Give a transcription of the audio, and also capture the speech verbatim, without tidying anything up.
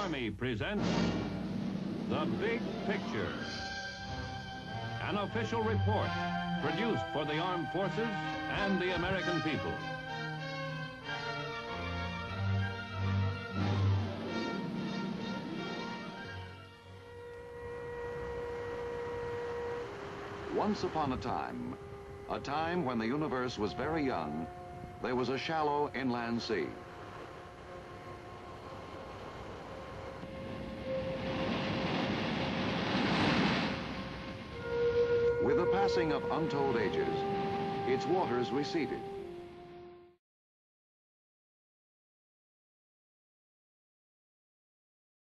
Army presents The Big Picture, an official report produced for the armed forces and the American people. Once upon a time, a time when the universe was very young, there was a shallow inland sea. With the passing of untold ages, its waters receded.